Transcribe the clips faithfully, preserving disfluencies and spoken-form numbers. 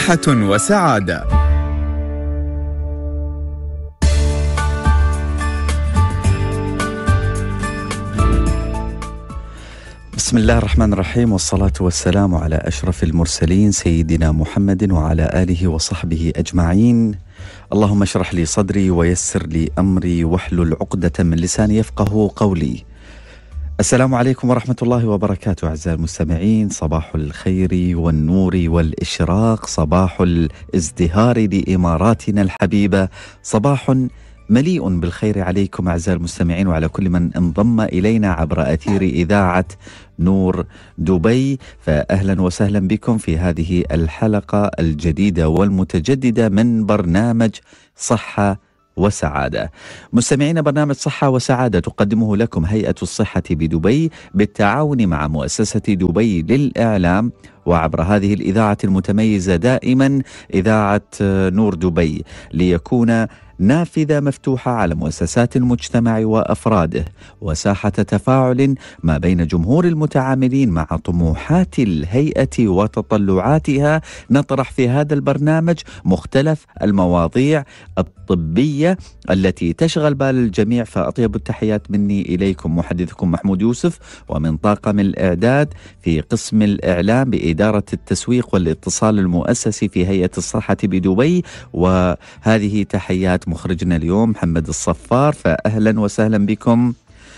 صحة وسعادة. بسم الله الرحمن الرحيم، والصلاة والسلام على أشرف المرسلين سيدنا محمد وعلى آله وصحبه أجمعين. اللهم اشرح لي صدري ويسر لي أمري واحلل عقدة من لساني يفقه قولي. السلام عليكم ورحمة الله وبركاته. أعزائي المستمعين، صباح الخير والنور والإشراق، صباح الازدهار لإماراتنا الحبيبة، صباح مليء بالخير عليكم أعزائي المستمعين وعلى كل من انضم إلينا عبر أثير إذاعة نور دبي. فأهلا وسهلا بكم في هذه الحلقة الجديدة والمتجددة من برنامج صحة وسعادة. مستمعين، برنامج صحة وسعادة تقدمه لكم هيئة الصحة بدبي بالتعاون مع مؤسسة دبي للإعلام، وعبر هذه الإذاعة المتميزة دائما إذاعة نور دبي، ليكون نافذة مفتوحة على مؤسسات المجتمع وأفراده، وساحة تفاعل ما بين جمهور المتعاملين مع طموحات الهيئة وتطلعاتها. نطرح في هذا البرنامج مختلف المواضيع الطبية التي تشغل بال الجميع. فأطيب التحيات مني إليكم محدثكم محمود يوسف، ومن طاقم الإعداد في قسم الإعلام بإدارة التسويق والاتصال المؤسسي في هيئة الصحة بدبي. وهذه تحيات مخرجنا اليوم محمد الصفار. فأهلا وسهلا بكم،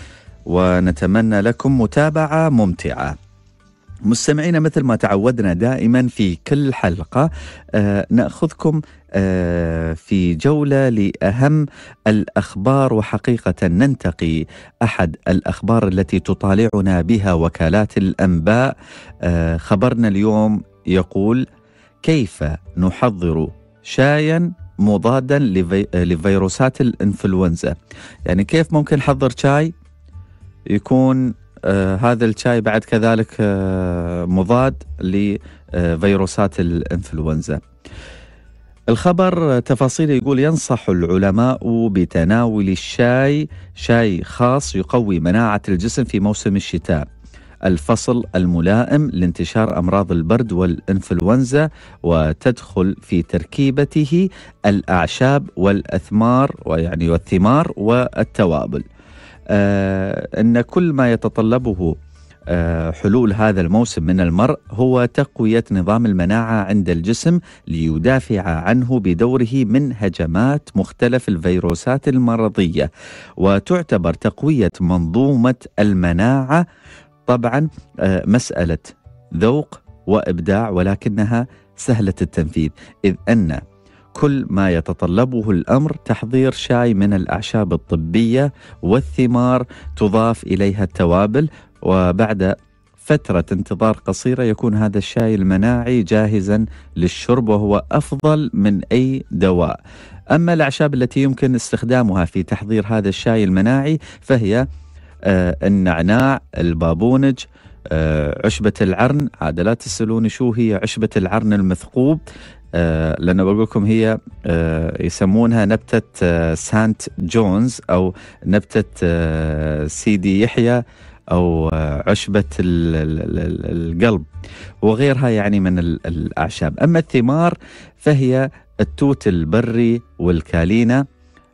ونتمنى لكم متابعة ممتعة. مستمعين، مثل ما تعودنا دائما في كل حلقة آه نأخذكم آه في جولة لأهم الأخبار، وحقيقة ننتقي أحد الأخبار التي تطالعنا بها وكالات الأنباء. آه خبرنا اليوم يقول: كيف نحضر شايا مضادا لفي... لفيروسات الإنفلونزا. يعني كيف ممكن نحضر شاي يكون آه هذا الشاي بعد كذلك آه مضاد لفيروسات الإنفلونزا. الخبر تفاصيل يقول: ينصح العلماء بتناول الشاي، شاي خاص يقوي مناعة الجسم في موسم الشتاء، الفصل الملائم لانتشار أمراض البرد والإنفلونزا، وتدخل في تركيبته الأعشاب والأثمار ويعني والثمار والتوابل. آه إن كل ما يتطلبه آه حلول هذا الموسم من المرء هو تقوية نظام المناعة عند الجسم ليدافع عنه بدوره من هجمات مختلف الفيروسات المرضية. وتعتبر تقوية منظومة المناعة طبعا آه مسألة ذوق وإبداع، ولكنها سهلة التنفيذ، إذ أن كل ما يتطلبه الأمر تحضير شاي من الأعشاب الطبية والثمار، تضاف إليها التوابل، وبعد فترة انتظار قصيرة يكون هذا الشاي المناعي جاهزا للشرب، وهو أفضل من أي دواء. أما الأعشاب التي يمكن استخدامها في تحضير هذا الشاي المناعي فهي آه النعناع، البابونج، آه عشبة العرن. عاد لا تسألوني شو هي عشبة العرن المثقوب، آه لأن بقول لكم هي آه يسمونها نبتة آه سانت جونز، أو نبتة آه سيدي يحيى، أو آه عشبة القلب، وغيرها يعني من الأعشاب. أما الثمار فهي التوت البري والكالينا،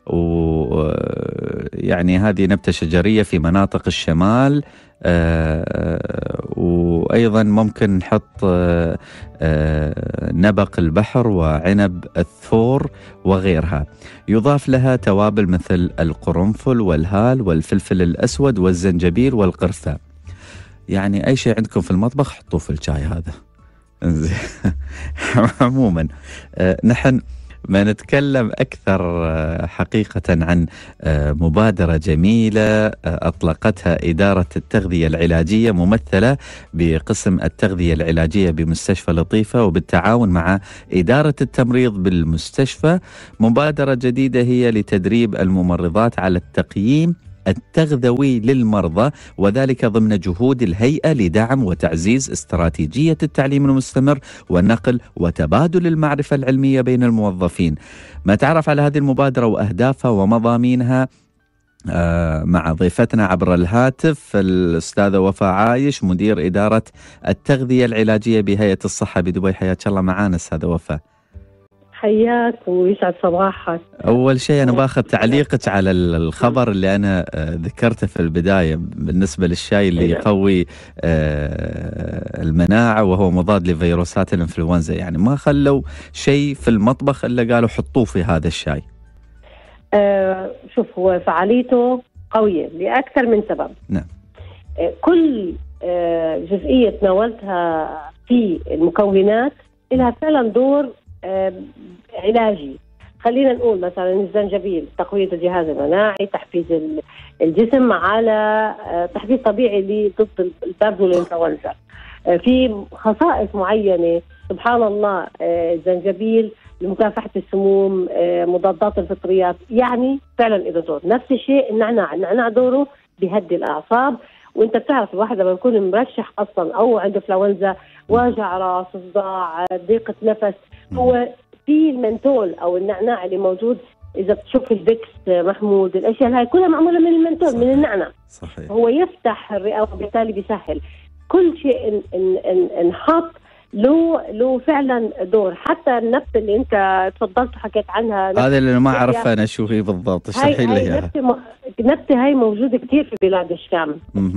ويعني هذه نبتة شجرية في مناطق الشمال. آه وأيضا ممكن نحط آه آه نبق البحر وعنب الثور وغيرها. يضاف لها توابل مثل القرنفل والهال والفلفل الأسود والزنجبيل والقرفة. يعني أي شيء عندكم في المطبخ حطوه في الشاي هذا. عموما آه نحن ما نتكلم أكثر حقيقة عن مبادرة جميلة أطلقتها إدارة التغذية العلاجية ممثلة بقسم التغذية العلاجية بمستشفى لطيفة، وبالتعاون مع إدارة التمريض بالمستشفى. مبادرة جديدة هي لتدريب الممرضات على التقييم التغذوي للمرضى، وذلك ضمن جهود الهيئة لدعم وتعزيز استراتيجية التعليم المستمر ونقل وتبادل المعرفة العلمية بين الموظفين. ما تعرف على هذه المبادرة وأهدافها ومضامينها مع ضيفتنا عبر الهاتف الأستاذة وفاء عايش، مدير إدارة التغذية العلاجية بهيئة الصحة بدبي. حياك الله معانا أستاذة وفاء. حياك ويسعد صباحك. أول شيء أنا باخذ تعليقك على الخبر اللي أنا ذكرته في البداية بالنسبة للشاي اللي يقوي المناعة وهو مضاد لفيروسات الإنفلونزا، يعني ما خلوا شيء في المطبخ إلا قالوا حطوه في هذا الشاي. آه شوف، هو فعاليته قوية لأكثر من سبب. نعم. آه كل آه جزئية تناولتها في المكونات لها فعلا دور آه علاجي. خلينا نقول مثلا الزنجبيل تقوية الجهاز المناعي، تحفيز الجسم على آه تحفيز طبيعي ضد البرد والإنفلونزا. آه في خصائص معينة سبحان الله. آه الزنجبيل لمكافحة السموم، مضادات الفطريات، يعني فعلا له دور. نفس الشيء النعناع، النعناع دوره بيهدي الأعصاب. وانت بتعرف الواحد لما يكون مرشح أصلا أو عنده فلونزا، وجع راس، صداع، ضيقة نفس، هو في المنتول أو النعناع اللي موجود. إذا بتشوف الفيكس محمود، الأشياء هاي كلها معمولة من المنتول، صحيح. من النعناع، صحيح. هو يفتح الرئة وبالتالي بيسهل كل شيء. انحط له له فعلا دور. حتى النبتة اللي انت تفضلت وحكيت عنها، هذا اللي ما اعرف انا شو هي بالضبط، اشرحي لي اياها. نبتة م... نبتة هاي موجودة كثير في بلاد الشام،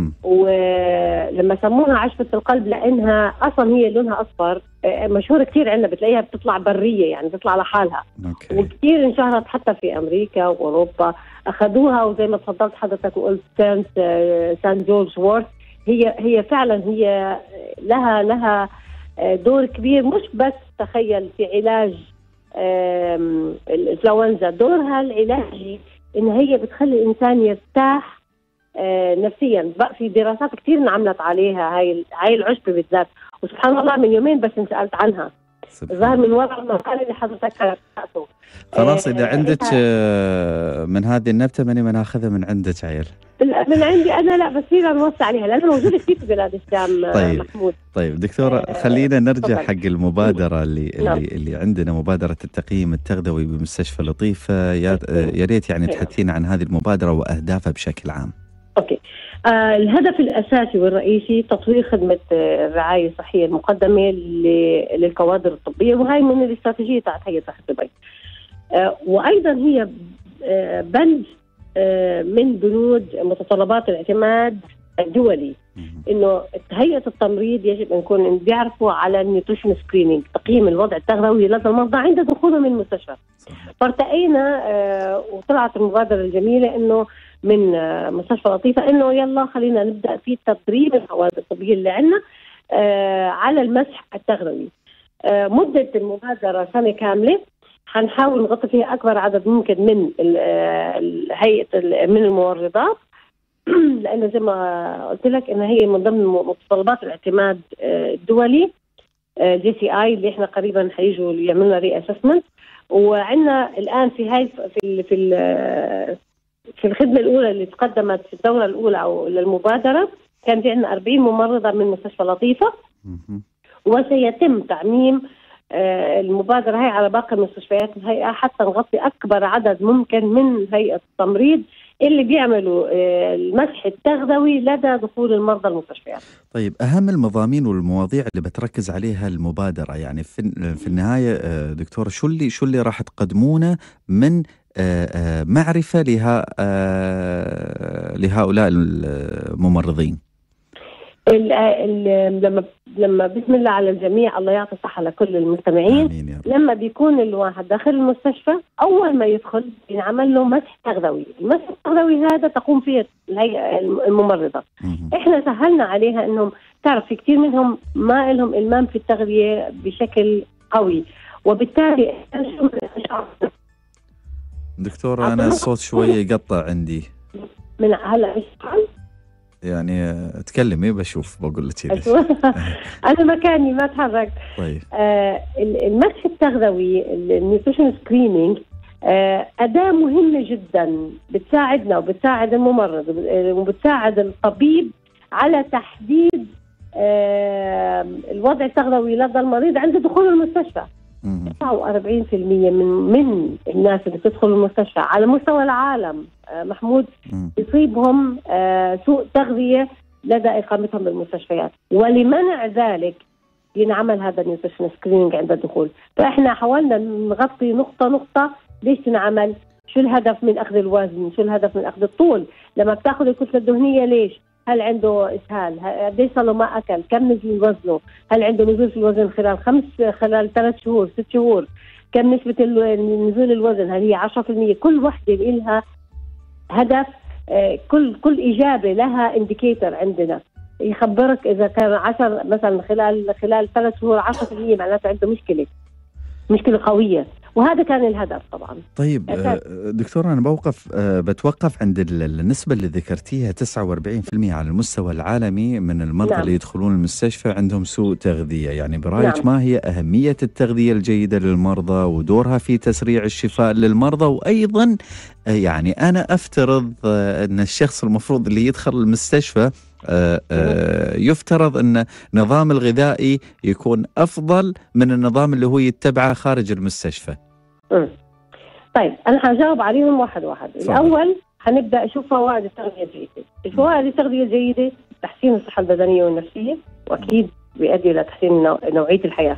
ولما سموها عشبة القلب لانها اصلا هي لونها اصفر، مشهورة كثير عندنا، بتلاقيها بتطلع برية يعني بتطلع لحالها. أوكي. وكثير انشهرت حتى في امريكا واوروبا، اخذوها وزي ما تفضلت حضرتك وقلت سانت سان جورج وورث. هي هي فعلا هي لها لها دور كبير، مش بس تخيل في علاج الإنفلونزا، دورها العلاجي إن هي بتخلي الإنسان يرتاح نفسيا. بقى في دراسات كتير انعملت عليها هاي هاي العشبة بالذات، وسبحان الله من يومين بس انسألت عنها، ظهر من وراء المقال اللي حضرتك قرأته. خلاص إذا عندك من هذه النبتة ماني من أخذها من عندك عيل. من عندي أنا لا، بس فينا نوصي عليها لأنه موجودة كثير في بلاد الشام. طيب. محمود. طيب دكتورة، خلينا نرجع حق المبادرة اللي اللي, اللي عندنا، مبادرة التقييم التغذوي بمستشفى لطيفة. يا ريت يعني تحدثينا عن هذه المبادرة وأهدافها بشكل عام. أوكي. آه الهدف الأساسي والرئيسي تطوير خدمة الرعاية الصحية المقدمة للكوادر الطبية، وهي من الاستراتيجية تاعت هيئة صحة دبي. آه وأيضا هي آه بند آه من بنود متطلبات الاعتماد الدولي، إنه هيئة التمريض يجب أن يكون بيعرفوا على النيوتريشن سكرينينج، تقييم الوضع التغذوي لدى المرضى عند دخولهم من المستشفى. فارتقينا آه وطلعت المبادرة الجميلة إنه من مستشفى لطيفة إنه يلا خلينا نبدأ في تدريب الكوادر الطبية اللي عندنا آه على المسح التغذوي. آه مدة المبادرة سنة كاملة، حنحاول نغطي فيها أكبر عدد ممكن من هيئة من الممرضات، لأنه زي ما قلت لك إن هي من ضمن متطلبات الاعتماد الدولي جي سي آي اللي إحنا قريبا حيجوا يعملوا ري أسسمنت. وعندنا الآن في هاي في في في الخدمة الأولى اللي تقدمت في الدورة الأولى أو للمبادرة كان في عندنا أربعين ممرضة من مستشفى لطيفة، وسيتم تعميم المبادرة هاي على باقي المستشفيات الهيئة حتى نغطي أكبر عدد ممكن من هيئة التمريض اللي بيعملوا المسح التغذوي لدى دخول المرضى المستشفيات. طيب، أهم المضامين والمواضيع اللي بتركز عليها المبادرة يعني في في النهاية دكتورة، شو اللي شو اللي راح تقدمونه من معرفة لها لهؤلاء الممرضين؟ ال ال لما لما بسم الله على الجميع، الله يعطي الصحة لكل المستمعين. لما بيكون الواحد داخل المستشفى أول ما يدخل ينعمل له مسح تغذوي. المسح التغذوي هذا تقوم فيه الهيئة الممرضة. إحنا سهلنا عليها إنهم تعرف في كتير منهم ما لهم إلمام في التغذية بشكل قوي، وبالتالي دكتورة أنا الصوت شوية يقطع عندي من هلا إيش يعني تكلمي بشوف بقول لك. أنا مكاني ما تحرك. طيب. آه المسح التغذوي النيوتريشن سكرينينج آه أداة مهمة جدا بتساعدنا وبتساعد الممرض وبتساعد الطبيب على تحديد آه الوضع التغذوي لدى المريض عند دخول المستشفى. تسعة وأربعين بالمئة من من الناس اللي بتدخل المستشفى على مستوى العالم محمود يصيبهم سوء تغذية لدى إقامتهم بالمستشفيات، ولمنع ذلك ينعمل هذا النيوتريشن سكرينينج عند الدخول. فإحنا حاولنا نغطي نقطة نقطة ليش تنعمل، شو الهدف من أخذ الوزن، شو الهدف من أخذ الطول، لما بتاخذ الكتلة الدهنية ليش، هل عنده إسهال، قديش صار له ما أكل، كم نزل وزنه، هل عنده نزول في الوزن خلال خمس خلال ثلاث شهور ست شهور، كم نسبة نزول الوزن، هل هي عشرة بالمئة. كل وحدة لها هدف، كل كل إجابة لها إنديكيتر عندنا يخبرك إذا كان عشر مثلا خلال خلال ثلاث شهور عشرة بالمئة معناته عنده مشكلة مشكلة قوية، وهذا كان الهدف طبعا. طيب دكتور، أنا بوقف بتوقف عند النسبة اللي ذكرتيها تسعة وأربعين بالمئة على المستوى العالمي من المرضى. نعم. اللي يدخلون المستشفى عندهم سوء تغذية، يعني برأيك نعم. ما هي أهمية التغذية الجيدة للمرضى ودورها في تسريع الشفاء للمرضى؟ وأيضا يعني أنا أفترض أن الشخص المفروض اللي يدخل المستشفى آآ آآ يفترض أن نظام الغذائي يكون أفضل من النظام اللي هو يتبعه خارج المستشفى. م. طيب أنا هجاوب عليهم واحد واحد. صحيح. الأول هنبدأ نشوف فوائد التغذية الجيدة. الفوائد التغذية الجيدة تحسين الصحة البدنية والنفسية، وأكيد بيؤدي إلى تحسين نوعية الحياة.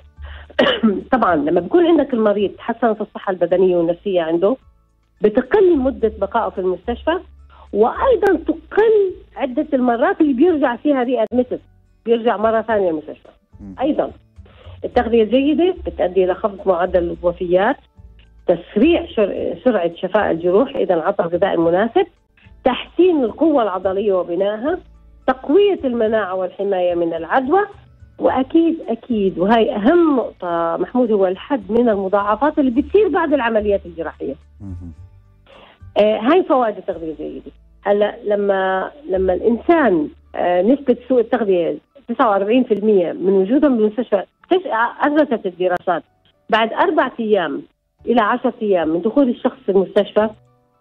طبعا لما بيكون عندك المريض تحسنت الصحة البدنية والنفسية عنده، بتقل مدة بقائه في المستشفى، وأيضا تقل عدة المرات اللي بيرجع فيها ري أدمتد، بيرجع مرة ثانية المستشفى. أيضا التغذية الجيدة بتؤدي إلى خفض معدل الوفيات، تسريع سرعة شفاء الجروح إذا انعطى الغذاء المناسب، تحسين القوة العضلية وبنائها، تقوية المناعة والحماية من العدوى، وأكيد أكيد وهي أهم نقطة محمود هو الحد من المضاعفات اللي بتصير بعد العمليات الجراحية. آه هاي فوائد التغذية الجيدة. هلا لما لما الإنسان آه نسبة سوء التغذية تسعة وأربعين بالمئة من وجودهم بالمستشفى، أثبتت الدراسات بعد أربعة أيام إلى عشرة أيام من دخول الشخص في المستشفى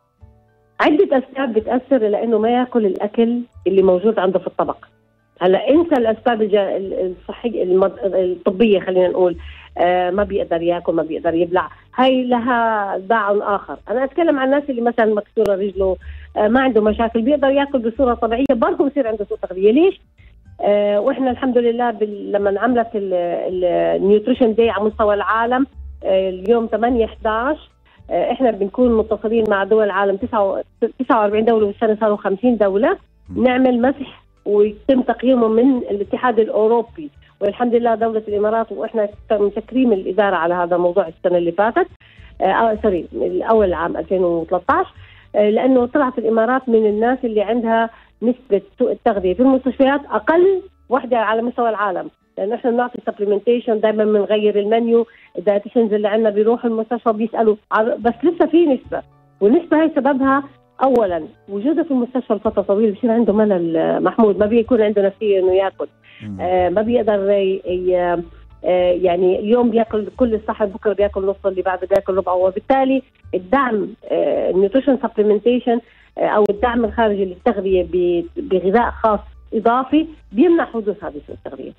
عدة أسباب بتأثر إلى إنه ما يأكل الأكل اللي موجود عنده في الطبق. هلا انسى الأسباب الصحية الطبية، خلينا نقول آه ما بيقدر يأكل، ما بيقدر يبلع، هاي لها باع آخر. أنا أتكلم عن الناس اللي مثلا مكسورة رجله، آه ما عنده مشاكل، بيقدر يأكل بصورة طبيعية، برضه بصير عنده سوء تغذية. ليش؟ آه وإحنا الحمد لله لما انعملت النيوتريشن داي على مستوى العالم آه اليوم ثمانية إحدى عشر، آه إحنا بنكون متصلين مع دول العالم تسعة وأربعين دولة، والسنة صاروا خمسين دولة، نعمل مسح ويتم تقييمه من الاتحاد الأوروبي، والحمد لله دولة الإمارات وإحنا مشكرين الإدارة على هذا الموضوع السنة اللي فاتت آه سوري الأول عام ألفين وثلاثة عشر، آه لأنه طلعت الإمارات من الناس اللي عندها نسبة سوء التغذية في المستشفيات أقل وحدة على مستوى العالم، لأنه إحنا بنعطي سبليمنتيشن دائما، بنغير المنيو، الدايتيشنز اللي عندنا بيروحوا المستشفى بيسألوا، بس لسه في نسبة، والنسبة هي سببها أولا وجوده في المستشفى لفترة طويلة بصير عنده ملل محمود، ما بيكون عنده نفسية إنه يأكل، آه ما بيقدر ي... آه يعني اليوم بيأكل كل الصحة، بكرة بيأكل نص، اللي بعده بيأكل ربع، وبالتالي الدعم آه النيوتريشن سبليمنتيشن آه أو الدعم الخارجي للتغذية ب... بغذاء خاص إضافي بيمنع حدوث هذه التغذية.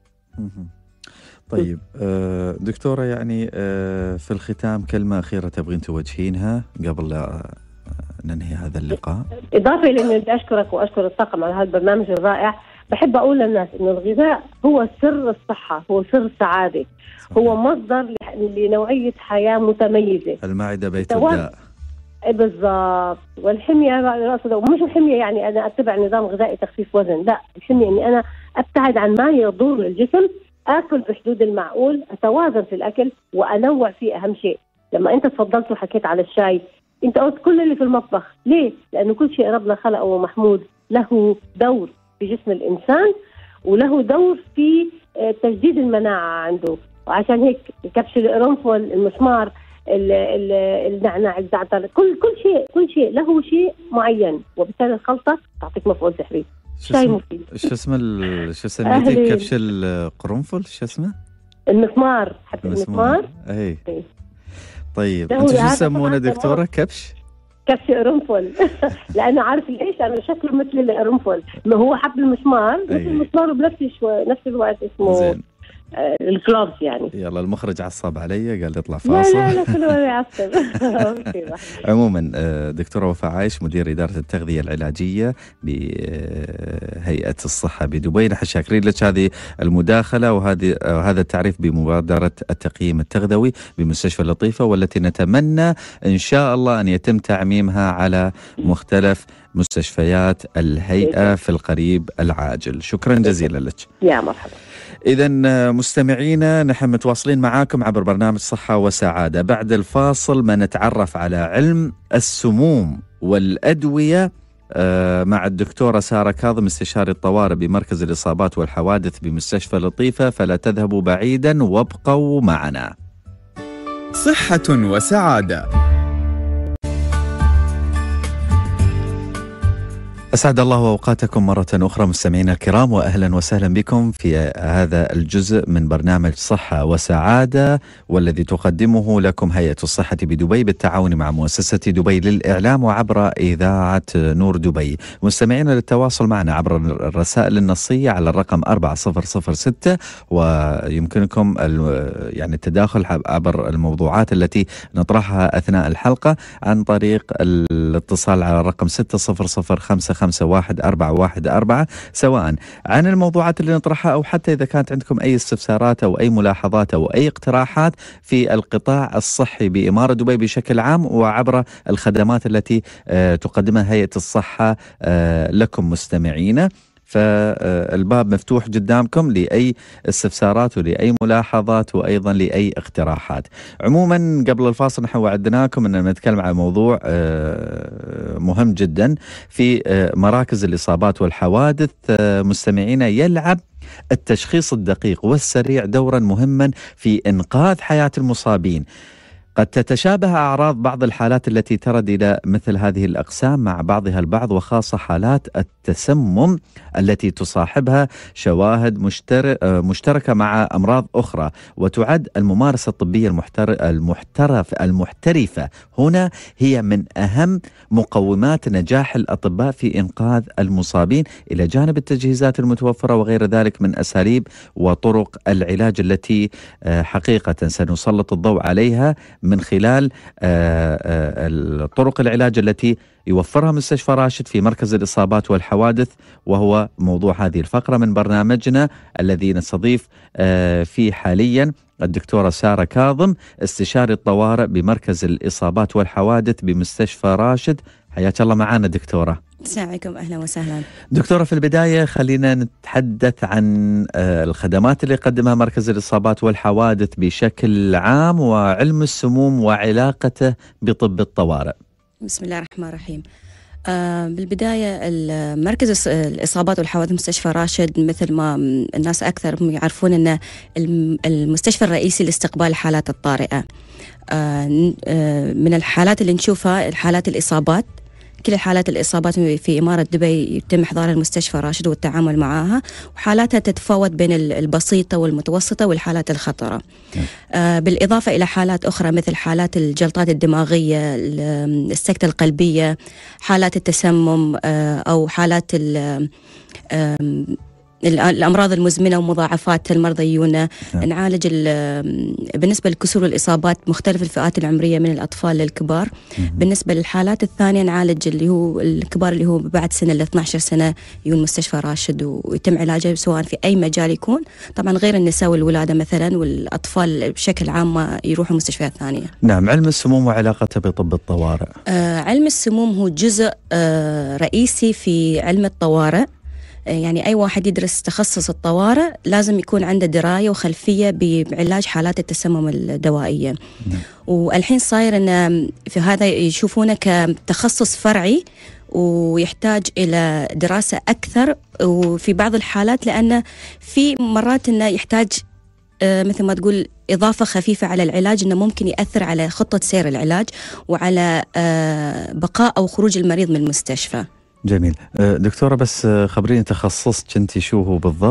طيب دكتورة، يعني في الختام كلمة أخيرة تبغين توجهينها قبل لا ننهي هذا اللقاء؟ إضافة لأني بدي أشكرك وأشكر الطاقم على هذا البرنامج الرائع، بحب أقول للناس إنه الغذاء هو سر الصحة، هو سر السعادة، صحيح. هو مصدر لنوعية حياة متميزة. المعدة بيت الداء. بالضبط. والحمية مش الحمية يعني أنا أتبع نظام غذائي تخفيف وزن، لا، الحمية إني أنا أبتعد عن ما يضر الجسم، آكل بحدود المعقول، أتوازن في الأكل وأنوع فيه. أهم شيء لما أنت تفضلت وحكيت على الشاي، أنت قلت كل اللي في المطبخ، ليه؟ لأنه كل شيء ربنا خلقه محمود له دور في جسم الإنسان وله دور في تجديد المناعة عنده، وعشان هيك كبش القرنفل، المسمار، النعناع، الزعتر، كل كل شيء كل شيء له شيء معين، وبالتالي الخلطة تعطيك مفعول سحري. شاي مفيد. شو اسمه شو سميتي؟ كبش القرنفل، شو اسمه؟ المسمار، حتى المسمار. اي طيب انتوا شو يسمونه دكتورة؟ كبش كبش قرنفل. لانه عارف ليش؟ لانه شكله مثل القرنفل، ما هو حب المسمار مثل المسمار، وبنفس نفس الوقت اسمه زين. الفلوبس يعني. يلا المخرج عصب علي قال يطلع فاصل. لا لا لا كله يعصب. عموما دكتورة وفاء عايش مدير إدارة التغذية العلاجية بهيئة الصحة بدبي، نحن شاكرين لك هذه المداخلة وهذه هذا التعريف بمبادرة التقييم التغذوي بمستشفى اللطيفة، والتي نتمنى إن شاء الله أن يتم تعميمها على مختلف مستشفيات الهيئة في القريب العاجل. شكرا جزيلا لك. يا مرحبا. إذا مستمعينا نحن متواصلين معاكم عبر برنامج صحة وسعادة. بعد الفاصل ما نتعرف على علم السموم والأدوية مع الدكتورة سارة كاظم استشاري الطوارئ بمركز الإصابات والحوادث بمستشفى لطيفة، فلا تذهبوا بعيدا وابقوا معنا. صحة وسعادة. أسعد الله أوقاتكم مرة أخرى مستمعينا الكرام، وأهلا وسهلا بكم في هذا الجزء من برنامج صحة وسعادة، والذي تقدمه لكم هيئة الصحة بدبي بالتعاون مع مؤسسة دبي للإعلام وعبر إذاعة نور دبي. مستمعينا للتواصل معنا عبر الرسائل النصية على الرقم أربعة صفر صفر ستة، ويمكنكم يعني التداخل عبر الموضوعات التي نطرحها أثناء الحلقة عن طريق الاتصال على الرقم ستة صفر صفر خمسة خمسة واحد أربعة واحد أربعة، سواء عن الموضوعات اللي نطرحها أو حتى إذا كانت عندكم أي استفسارات أو أي ملاحظات أو أي اقتراحات في القطاع الصحي بإمارة دبي بشكل عام، وعبر الخدمات التي تقدمها هيئة الصحة لكم مستمعين. فالباب مفتوح قدامكم لأي استفسارات ولأي ملاحظات وأيضا لأي اقتراحات. عموما قبل الفاصل نحن وعدناكم أن نتكلم عن موضوع مهم جدا في مراكز الإصابات والحوادث. مستمعينا، يلعب التشخيص الدقيق والسريع دورا مهما في إنقاذ حياة المصابين. قد تتشابه أعراض بعض الحالات التي ترد إلى مثل هذه الأقسام مع بعضها البعض، وخاصة حالات التسمم التي تصاحبها شواهد مشتركة مع أمراض أخرى. وتعد الممارسة الطبية المحترف المحترفة هنا هي من أهم مقومات نجاح الأطباء في إنقاذ المصابين، إلى جانب التجهيزات المتوفرة وغير ذلك من أساليب وطرق العلاج التي حقيقة سنسلط الضوء عليها من خلال طرق العلاج التي يوفرها مستشفى راشد في مركز الإصابات والحوادث، وهو موضوع هذه الفقرة من برنامجنا الذي نستضيف فيه حاليا الدكتورة سارة كاظم استشاري الطوارئ بمركز الإصابات والحوادث بمستشفى راشد. حياك الله معنا دكتورة. السلام عليكم، أهلا وسهلا. دكتورة، في البداية خلينا نتحدث عن الخدمات اللي يقدمها مركز الإصابات والحوادث بشكل عام، وعلم السموم وعلاقته بطب الطوارئ. بسم الله الرحمن الرحيم. آه بالبداية مركز الإصابات والحوادث مستشفى راشد، مثل ما الناس أكثر يعرفون أنه المستشفى الرئيسي لاستقبال الحالات الطارئة. آه آه من الحالات اللي نشوفها الحالات الإصابات، كل الحالات الإصابات في إمارة دبي يتم إحضار المستشفى راشد والتعامل معها، وحالاتها تتفاوت بين البسيطة والمتوسطة والحالات الخطرة. آه بالإضافة إلى حالات أخرى مثل حالات الجلطات الدماغية، السكتة القلبية، حالات التسمم، آه أو حالات الأمراض المزمنة ومضاعفات المرضى يجونا. نعالج بالنسبة للكسور والإصابات مختلف الفئات العمرية من الأطفال للكبار. بالنسبة للحالات الثانية نعالج اللي هو الكبار اللي هو بعد سنة ل اثني عشر سنة يجون مستشفى راشد ويتم علاجه سواء في أي مجال يكون، طبعا غير النساء والولادة مثلا، والأطفال بشكل عام ما يروحوا مستشفيات ثانية. نعم، علم السموم وعلاقته بطب الطوارئ. آه علم السموم هو جزء آه رئيسي في علم الطوارئ. يعني أي واحد يدرس تخصص الطوارئ لازم يكون عنده دراية وخلفية بعلاج حالات التسمم الدوائية. نعم. والحين صاير أن في هذا يشوفونه كتخصص فرعي ويحتاج إلى دراسة أكثر، وفي بعض الحالات لأنه في مرات أنه يحتاج مثل ما تقول إضافة خفيفة على العلاج، أنه ممكن يأثر على خطة سير العلاج وعلى بقاء أو خروج المريض من المستشفى. جميل. دكتورة، بس خبريني تخصصك أنت شو هو بالضبط؟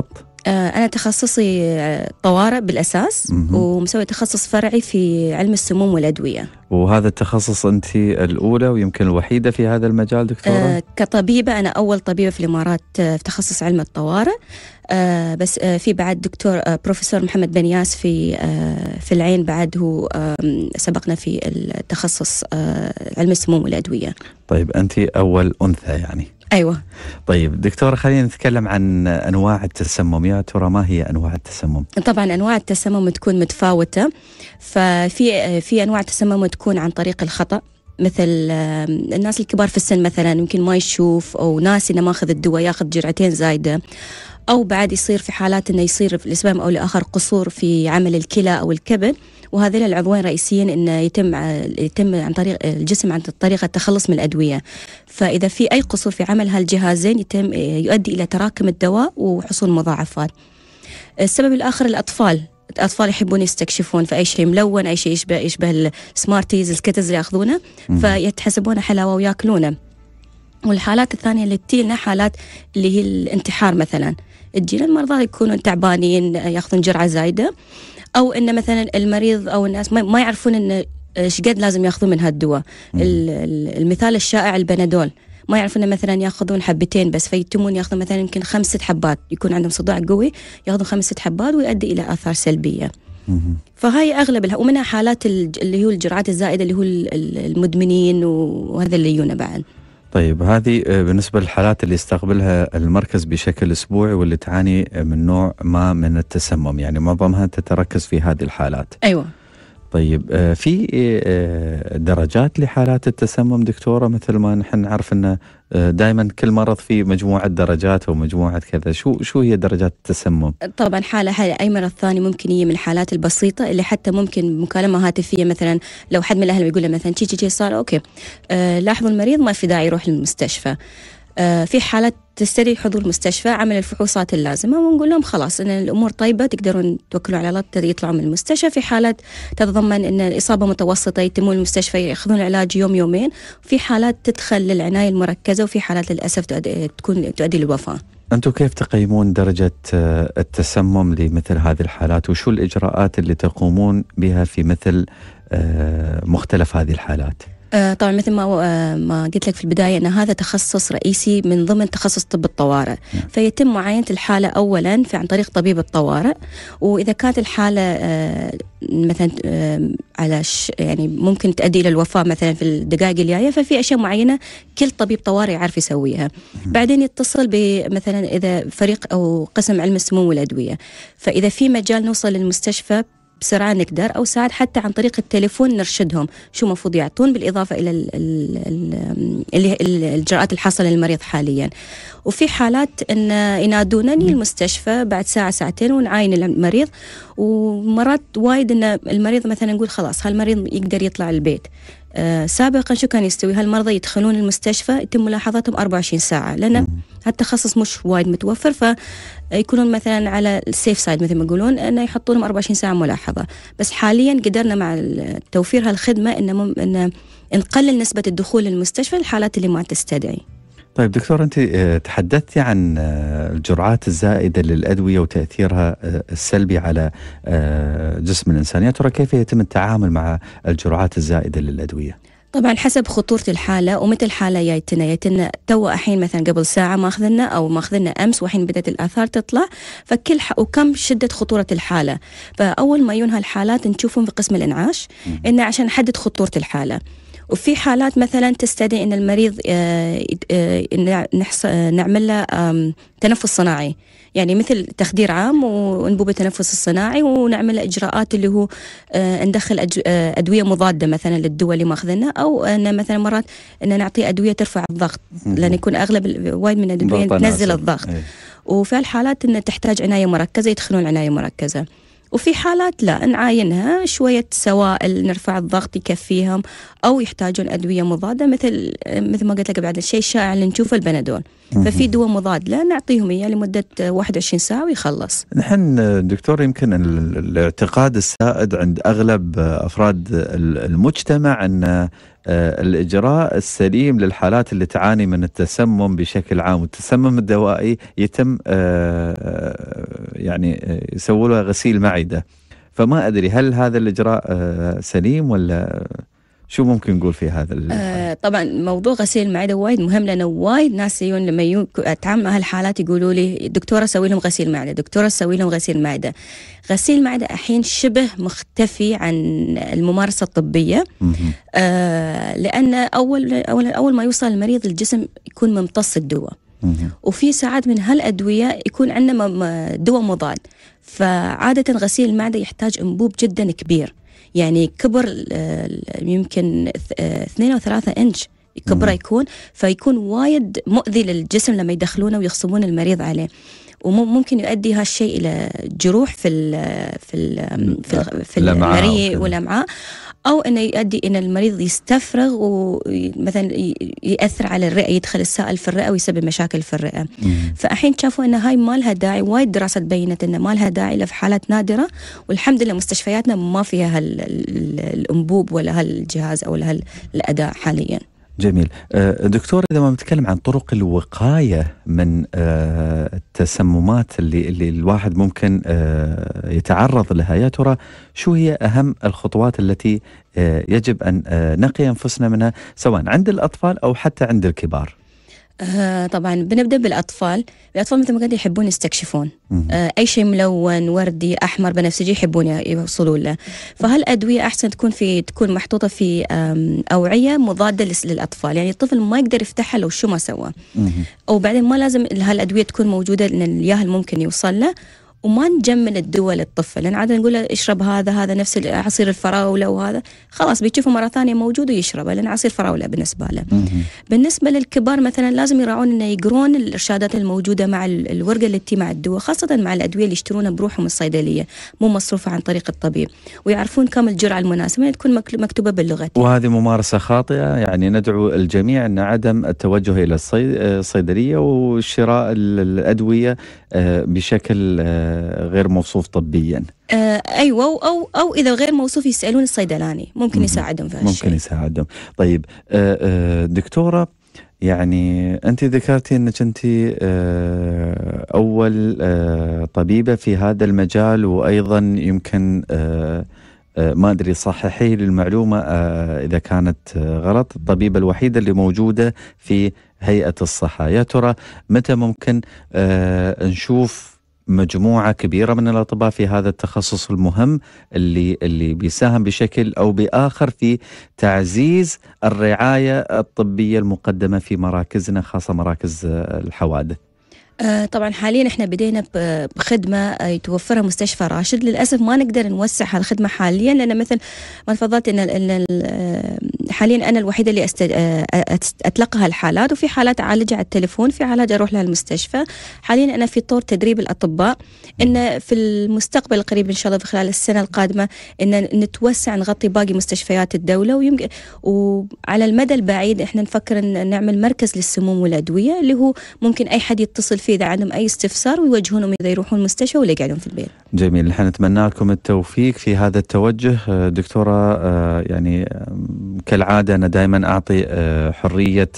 أنا تخصصي طوارئ بالأساس، م- ومسوي تخصص فرعي في علم السموم والأدوية. وهذا التخصص أنت الأولى ويمكن الوحيدة في هذا المجال دكتورة؟ آه كطبيبة أنا أول طبيبة في الإمارات في تخصص علم الطوارئ. آه بس آه في بعد دكتور آه بروفيسور محمد بنياس في آه في العين، بعد هو آه سبقنا في التخصص آه علم السموم والأدوية. طيب أنت أول أنثى يعني؟ أيوة. طيب دكتورة، خلينا نتكلم عن أنواع التسمم. يا ترى ما هي أنواع التسمم؟ طبعا أنواع التسمم تكون متفاوتة، ففي في أنواع تسمم تكون عن طريق الخطأ، مثل الناس الكبار في السن مثلا يمكن ما يشوف أو ناسي إنه ماخذ الدواء، ياخذ جرعتين زايدة، أو بعد يصير في حالات إنه يصير في لسبب أو لآخر قصور في عمل الكلى أو الكبد، وهذين العضوين رئيسيين إنه يتم يتم عن طريق الجسم عن طريق التخلص من الأدوية. فإذا في أي قصور في عمل هالجهازين يتم يؤدي إلى تراكم الدواء وحصول مضاعفات. السبب الآخر الأطفال الأطفال يحبون يستكشفون في أي شيء ملون، أي شيء يشبه يشبه السمارتيز الكتز اللي يأخذونه فيتحسبونه حلاوة ويأكلونه. والحالات الثانية اللي تجينا حالات اللي هي الانتحار مثلا، تجينا المرضى يكونوا تعبانين يأخذون جرعة زايدة، أو إن مثلا المريض أو الناس ما يعرفون إن إيش قد لازم يأخذون من هالدواء. المثال الشائع البنادول، ما يعرفون مثلا ياخذون حبتين بس، فيتمون ياخذون مثلا يمكن خمسة حبات، يكون عندهم صداع قوي ياخذون خمسة حبات ويؤدي الى اثار سلبيه. فهاي اغلب الها، ومنها حالات اللي هو الجرعات الزائده اللي هو المدمنين وهذا اللي يجونا بعد. طيب هذه بالنسبه للحالات اللي يستقبلها المركز بشكل اسبوعي واللي تعاني من نوع ما من التسمم، يعني معظمها تتركز في هذه الحالات. ايوه. طيب في درجات لحالات التسمم دكتورة؟ مثل ما نحن نعرف أن دائما كل مرض فيه مجموعة درجات أو مجموعة كذا، شو شو هي درجات التسمم؟ طبعا حالة حالة أي مرض ثاني ممكن هي من الحالات البسيطة اللي حتى ممكن مكالمة هاتفية، مثلا لو حد من الأهل بيقول له مثلا تيجي تيجي صار أوكي آه لاحظوا المريض ما في داعي يروح للمستشفى. آه في حالات تستدعي حضور المستشفى، عمل الفحوصات اللازمة، ونقول لهم خلاص إن الأمور طيبة تقدرون توكلوا على الله يطلعوا من المستشفى. في حالات تتضمن إن الإصابة متوسطة يتمون المستشفى يأخذون العلاج يوم يومين، وفي حالات تدخل للعناية المركزة، وفي حالات للأسف تكون تؤدي للوفاة. أنتم كيف تقيمون درجة التسمم لمثل هذه الحالات، وشو الإجراءات اللي تقومون بها في مثل مختلف هذه الحالات؟ آه طبعا مثل ما آه ما قلت لك في البداية أن هذا تخصص رئيسي من ضمن تخصص طب الطوارئ. نعم. فيتم معاينة الحالة أولا في عن طريق طبيب الطوارئ، وإذا كانت الحالة آه مثلا آه على ش يعني ممكن تؤدي إلى الوفاة مثلا في الدقائق الجاية، ففي أشياء معينة كل طبيب طوارئ يعرف يسويها. نعم. بعدين يتصل بمثلا إذا فريق أو قسم علم السموم والأدوية، فإذا في مجال نوصل للمستشفى بسرعة نقدر، أو ساعات حتى عن طريق التليفون نرشدهم شو مفروض يعطون، بالإضافة إلى ال ال ال الإجراءات الحاصلة للمريض حاليا. وفي حالات إن ينادونني المستشفى بعد ساعة ساعتين ونعاين المريض، ومرات وايد إن المريض مثلا نقول خلاص هالمريض يقدر يطلع البيت. آه سابقا شو كان يستوي هالمرضى يدخلون المستشفى يتم ملاحظتهم أربعة وعشرين ساعة، لأن هالتخصص مش وايد متوفر، فيكونون مثلا على السيف سايد مثل ما يقولون أنه يحطونهم أربعة وعشرين ساعة ملاحظة. بس حاليا قدرنا مع توفير هالخدمة إن إن نقلل نسبة الدخول للمستشفى الحالات اللي ما تستدعي. طيب دكتور، أنت تحدثتي عن الجرعات الزائدة للأدوية وتأثيرها السلبي على جسم الإنسان، يا ترى كيف يتم التعامل مع الجرعات الزائدة للأدوية؟ طبعا حسب خطورة الحالة ومثل حالة جايتنا جايتنا تو الحين مثلا قبل ساعة ماخذنا أو ماخذنا أمس وحين بدأت الآثار تطلع، فكل ح... وكم شدة خطورة الحالة. فأول ما ينهى الحالات نشوفهم في قسم الإنعاش إنه عشان نحدد خطورة الحالة. وفي حالات مثلا تستدعي ان المريض نعمل له تنفس صناعي، يعني مثل تخدير عام وانبوب التنفس الصناعي، ونعمل اجراءات اللي هو ندخل ادويه مضاده مثلا للدواء اللي ماخذنها، او ان مثلا مرات ان نعطي ادويه ترفع الضغط، لان يكون اغلب وايد من الادويه تنزل الضغط. وفي الحالات ان تحتاج عنايه مركزه يدخلون عنايه مركزه. وفي حالات لا نعاينها شوية سوائل نرفع الضغط يكفيهم، أو يحتاجون أدوية مضادة مثل مثل ما قلت لك بعد الشيء الشائع اللي نشوفه البنادول. ففي دواء مضاد لا نعطيهم إياه لمدة واحد وعشرين ساعة ويخلص. نحن دكتور يمكن الاعتقاد السائد عند أغلب أفراد المجتمع أن الإجراء السليم للحالات اللي تعاني من التسمم بشكل عام، والتسمم الدوائي يتم يعني يسووا له غسيل معدة. فما أدري هل هذا الإجراء سليم ولا شو ممكن نقول في هذا؟ آه طبعا موضوع غسيل المعدة وايد مهم، لأنه وايد ناس يجون لما يجون أتعامل مع هالحالات يقولوا لي دكتورة سوي لهم غسيل معدة، دكتورة سوي لهم غسيل معدة. غسيل المعدة الحين شبه مختفي عن الممارسة الطبية، آه لأن أول أول أول ما يوصل المريض الجسم يكون ممتص الدواء، وفي ساعات من هالأدوية يكون عندنا دواء مضاد، فعادة غسيل المعدة يحتاج أنبوب جدا كبير، يعني كبر يمكن اثنين أو ثلاثة إنش كبره يكون، فيكون وايد مؤذي للجسم لما يدخلونه ويغصبون المريض عليه، وممكن يؤدي هالشيء إلى جروح في ال في ال في, ال في المريء والأمعاء، أو إنه يؤدي إن المريض يستفرغ ومثلا يأثر على الرئة، يدخل السائل في الرئة ويسبب مشاكل في الرئة. فأحين شافوا إن هاي ما لها داعي، وايد دراسات بينت إن ما لها داعي إلا في حالات نادرة، والحمد لله مستشفياتنا ما فيها هالأنبوب ولا هالجهاز أو هالأداة حاليا. جميل. دكتور، إذا ما نتكلم عن طرق الوقاية من التسممات اللي اللي الواحد ممكن يتعرض لها، يا ترى شو هي أهم الخطوات التي يجب أن نقي أنفسنا منها سواء عند الأطفال أو حتى عند الكبار؟ آه طبعا بنبدأ بالأطفال. الأطفال مثل ما قلت يحبون يستكشفون، آه أي شيء ملون وردي أحمر بنفسجي يحبون يوصلوا له، فهالأدوية أحسن تكون في تكون محطوطة في أوعية مضادة للأطفال، يعني الطفل ما يقدر يفتحها لو شو ما سوى. وبعدين ما لازم هالأدوية تكون موجودة لأن الياهل ممكن يوصل له، وما نجمل الدواء للطفل، لأن عادة نقول له اشرب هذا هذا نفس عصير الفراولة وهذا خلاص بيشوفه مرة ثانية موجود ويشربه لأن عصير فراولة بالنسبة له. بالنسبة للكبار مثلا لازم يراعون إنه يقرون الإرشادات الموجودة مع الورقة اللي تي مع الدواء، خاصة مع الأدوية اللي يشترونها بروحهم الصيدلية مو مصروفة عن طريق الطبيب، ويعرفون كم الجرعة المناسبة يعني تكون مكتوبة باللغة. وهذه ممارسة خاطئة، يعني ندعو الجميع أن عدم التوجه إلى الصيدلية وشراء الأدوية بشكل غير موصوف طبيا. آه أيوة، أو أو إذا غير موصوف يسألون الصيدلاني ممكن يساعدهم في هالشيء. ممكن يساعدهم. طيب آه آه دكتورة، يعني أنت ذكرتي أنك أنت آه أول آه طبيبة في هذا المجال، وأيضا يمكن آه آه ما أدري صححي للمعلومة آه إذا كانت آه غلط، الطبيبة الوحيدة اللي موجودة في هيئة الصحة. يا ترى متى ممكن آه نشوف مجموعة كبيرة من الأطباء في هذا التخصص المهم اللي اللي بيساهم بشكل أو بآخر في تعزيز الرعاية الطبية المقدمة في مراكزنا، خاصة مراكز الحوادث؟ آه طبعا حاليا احنا بدينا بخدمه يتوفرها مستشفى راشد. للاسف ما نقدر نوسع هالخدمه حاليا، لان مثل ما تفضلت ان حاليا انا الوحيده اللي اتلقى هالحالات، وفي حالات اعالجها على التليفون، في حالات اروح لها المستشفى. حاليا انا في طور تدريب الاطباء، ان في المستقبل القريب ان شاء الله في خلال السنه القادمه ان نتوسع نغطي باقي مستشفيات الدوله، ويمكن وعلى المدى البعيد احنا نفكر ان نعمل مركز للسموم والادويه، اللي هو ممكن اي حد يتصل فيه إذا عندهم أي استفسار ويوجهونهم إذا يروحون المستشفى ولا يقعدون في البيت. جميل. نحن نتمنى لكم التوفيق في هذا التوجه دكتورة. يعني كالعادة أنا دائما أعطي حرية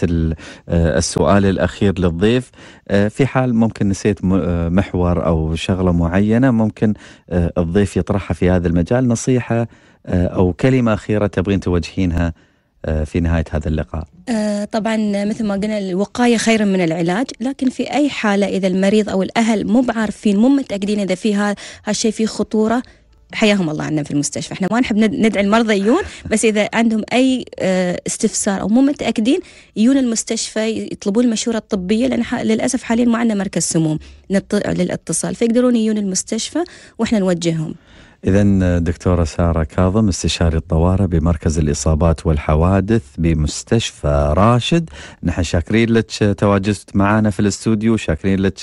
السؤال الأخير للضيف، في حال ممكن نسيت محور أو شغلة معينة ممكن الضيف يطرحها في هذا المجال، نصيحة أو كلمة أخيرة تبغين توجهينها في نهاية هذا اللقاء. آه طبعا مثل ما قلنا الوقاية خير من العلاج، لكن في أي حالة إذا المريض أو الأهل مو بعارفين مو متأكدين إذا في هالشيء فيه خطورة، حياهم الله عندنا في المستشفى. احنا ما نحب ندعي المرضى يجون، بس إذا عندهم أي آه استفسار أو مو متأكدين يجون المستشفى يطلبون المشورة الطبية، لأن للأسف حاليا ما عندنا مركز سموم للاتصال، فيقدرون يجون المستشفى وإحنا نوجههم. إذن دكتورة سارة كاظم، استشاري الطوارئ بمركز الإصابات والحوادث بمستشفى راشد، نحن شاكرين لك تواجدت معنا في الاستوديو، شاكرين لك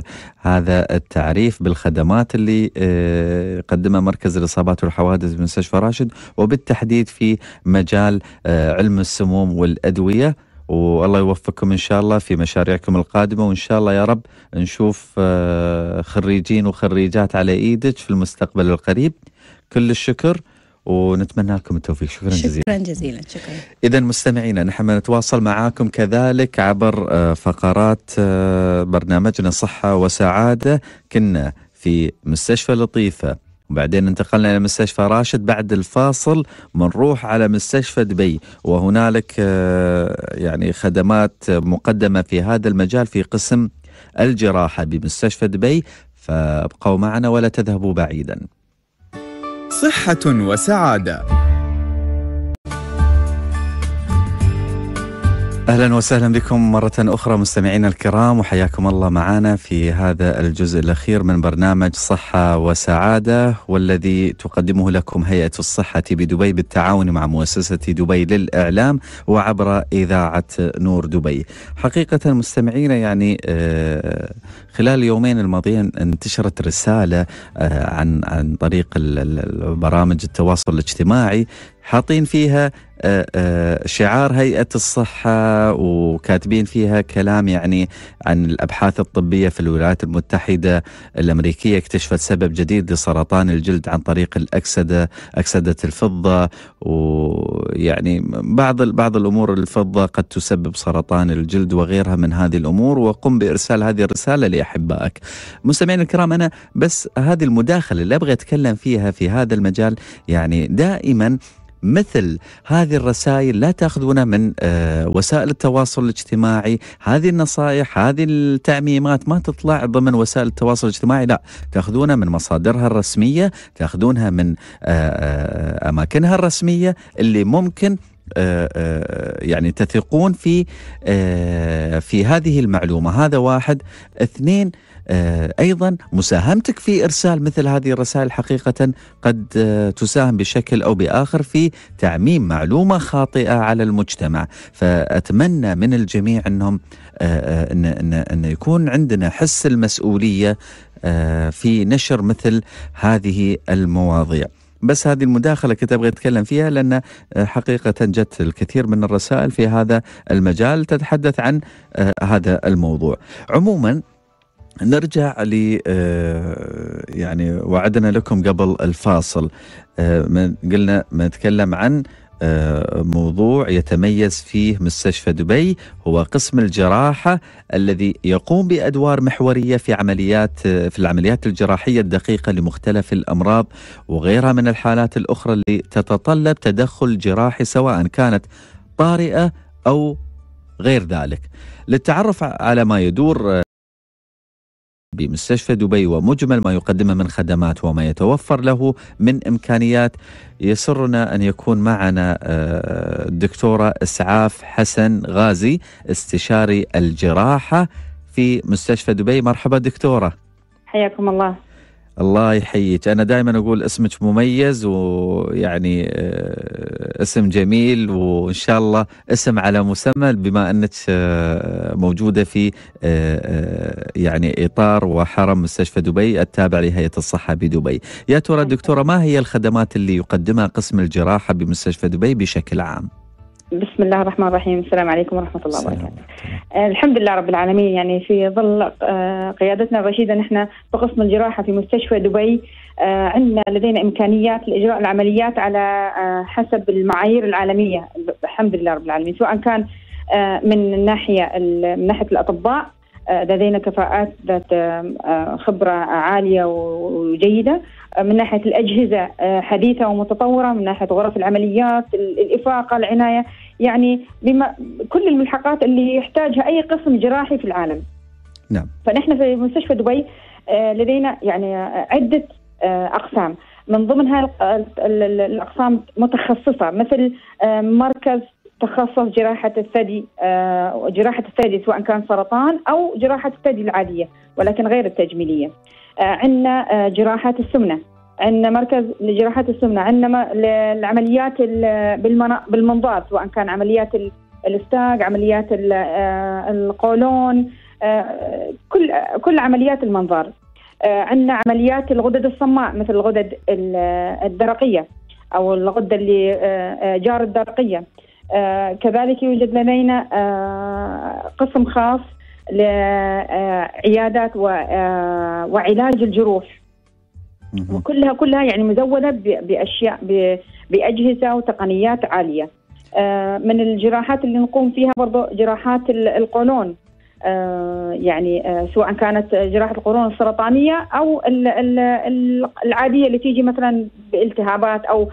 هذا التعريف بالخدمات اللي قدمها مركز الإصابات والحوادث بمستشفى راشد، وبالتحديد في مجال علم السموم والأدوية، والله يوفقكم إن شاء الله في مشاريعكم القادمة، وإن شاء الله يا رب نشوف خريجين وخريجات على إيدك في المستقبل القريب. كل الشكر ونتمنى لكم التوفيق. شكرا جزيلا. شكرا جزيلا. شكرا. إذا مستمعينا، نحن نتواصل معاكم كذلك عبر فقرات برنامجنا صحة وسعادة. كنا في مستشفى لطيفة، وبعدين انتقلنا إلى مستشفى راشد. بعد الفاصل منروح على مستشفى دبي، وهنالك يعني خدمات مقدمة في هذا المجال في قسم الجراحة بمستشفى دبي، فابقوا معنا ولا تذهبوا بعيدا. صحة وسعادة. أهلا وسهلا بكم مرة أخرى مستمعينا الكرام، وحياكم الله معنا في هذا الجزء الأخير من برنامج صحة وسعادة، والذي تقدمه لكم هيئة الصحة بدبي بالتعاون مع مؤسسة دبي للإعلام وعبر إذاعة نور دبي. حقيقة مستمعينا، يعني خلال اليومين الماضيين انتشرت رسالة عن عن طريق برامج التواصل الاجتماعي، حاطين فيها شعار هيئة الصحة وكاتبين فيها كلام يعني عن الأبحاث الطبية في الولايات المتحدة الأمريكية اكتشفت سبب جديد لسرطان الجلد عن طريق الأكسدة، أكسدة الفضة، ويعني بعض بعض الأمور الفضة قد تسبب سرطان الجلد وغيرها من هذه الأمور، وقم بإرسال هذه الرسالة لأحبائك. مستمعين الكرام، أنا بس هذه المداخلة اللي أبغى أتكلم فيها في هذا المجال، يعني دائما مثل هذه الرسائل لا تأخذونها من آه وسائل التواصل الاجتماعي. هذه النصائح، هذه التعميمات ما تطلع ضمن وسائل التواصل الاجتماعي، لا، تأخذونها من مصادرها الرسمية، تأخذونها من آه أماكنها الرسمية اللي ممكن آه آه يعني تثقون في آه في هذه المعلومة. هذا واحد. اثنين، آه أيضا مساهمتك في إرسال مثل هذه الرسائل حقيقة قد آه تساهم بشكل أو بآخر في تعميم معلومة خاطئة على المجتمع. فأتمنى من الجميع أنهم آه أن, أن, أن يكون عندنا حس المسؤولية آه في نشر مثل هذه المواضيع. بس هذه المداخلة كنت أبغى أتكلم فيها، لأن حقيقة جت الكثير من الرسائل في هذا المجال تتحدث عن آه هذا الموضوع. عموما نرجع ل يعني وعدنا لكم قبل الفاصل، قلنا نتكلم عن موضوع يتميز فيه مستشفى دبي، هو قسم الجراحة الذي يقوم بأدوار محورية في عمليات في العمليات الجراحية الدقيقة لمختلف الأمراض وغيرها من الحالات الأخرى اللي تتطلب تدخل جراحي سواء كانت طارئة أو غير ذلك. للتعرف على ما يدور بمستشفى دبي ومجمل ما يقدمه من خدمات وما يتوفر له من إمكانيات، يسرنا أن يكون معنا الدكتورة إسعاف حسن غازي، استشاري الجراحة في مستشفى دبي. مرحبا دكتورة. حياكم الله. الله يحييك. أنا دائما أقول اسمك مميز، ويعني اسم جميل، وإن شاء الله اسم على مسمى بما أنك موجودة في يعني إطار وحرم مستشفى دبي التابع لهيئة الصحة بدبي. يا ترى دكتورة، ما هي الخدمات اللي يقدمها قسم الجراحة بمستشفى دبي بشكل عام؟ بسم الله الرحمن الرحيم. السلام عليكم ورحمة الله وبركاته. آه الحمد لله رب العالمين. يعني في ظل آه قيادتنا الرشيدة، نحن في قسم الجراحة في مستشفى دبي آه عندنا لدينا إمكانيات لإجراء العمليات على آه حسب المعايير العالمية. الحمد لله رب العالمين، سواء كان آه من الناحية من ناحية الأطباء آه لدينا كفاءات ذات آه خبرة عالية وجيدة، من ناحية الأجهزة حديثة ومتطورة، من ناحية غرف العمليات، الإفاقة، العناية، يعني بما كل الملحقات اللي يحتاجها أي قسم جراحي في العالم. نعم. فنحن في مستشفى دبي لدينا يعني عدة أقسام، من ضمنها الأقسام متخصصة مثل مركز تخصص جراحة الثدي، جراحة الثدي سواء كان سرطان أو جراحة الثدي العادية ولكن غير التجميلية. عندنا جراحات السمنة، عندنا مركز لجراحات السمنة، عندنا العمليات بالمنظار سواء كان عمليات الاستاج، عمليات القولون، كل كل عمليات المنظار. عندنا عمليات الغدد الصماء مثل الغدد الدرقية أو الغدة اللي جار الدرقية. آه كذلك يوجد لدينا آه قسم خاص لعيادات وعلاج الجروح، وكلها كلها يعني مزودة بأشياء بأجهزة وتقنيات عالية. من الجراحات اللي نقوم فيها برضو جراحات القولون، يعني سواء كانت جراحة القولون السرطانية أو العادية اللي تيجي مثلا بالتهابات أو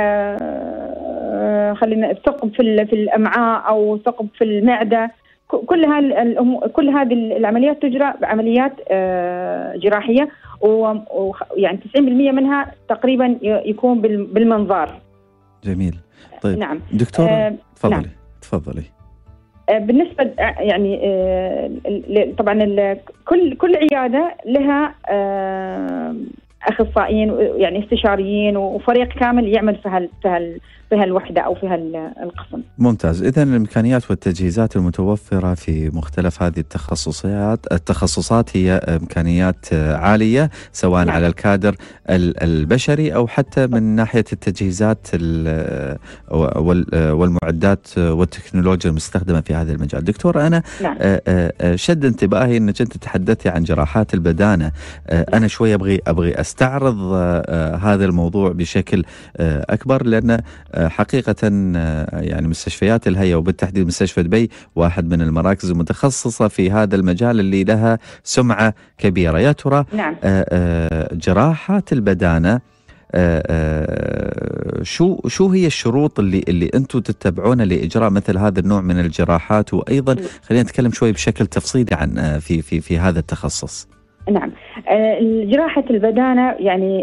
خلينا ثقب في الأمعاء أو ثقب في المعدة. كل هذه كل هذه العمليات تجرى بعمليات جراحية، ويعني تسعين بالمئة منها تقريبا يكون بالمنظار. جميل. طيب نعم دكتورة آه تفضلي نعم. تفضلي. آه بالنسبة يعني آه طبعا كل كل عيادة لها آه أخصائيين يعني استشاريين وفريق كامل يعمل في هال في هال في هالوحدة أو في هالقسم. ممتاز. إذن الإمكانيات والتجهيزات المتوفرة في مختلف هذه التخصصات التخصصات هي إمكانيات عالية، سواء نعم. على الكادر البشري أو حتى من ناحية التجهيزات والمعدات والتكنولوجيا المستخدمة في هذا المجال. دكتور أنا نعم. شد انتباهي أنك أنت تحدثتي عن جراحات البدانة. نعم. أنا شوي أبغي أبغي أستعرض هذا الموضوع بشكل أكبر، لأن حقيقة يعني مستشفيات الهيئة وبالتحديد مستشفى دبي واحد من المراكز المتخصصة في هذا المجال اللي لها سمعة كبيرة. يا ترى نعم. جراحات البدانة شو شو هي الشروط اللي اللي أنتم تتبعونها لإجراء مثل هذا النوع من الجراحات؟ وأيضا خلينا نتكلم شوي بشكل تفصيلي عن في في في هذا التخصص. نعم. جراحة البدانة يعني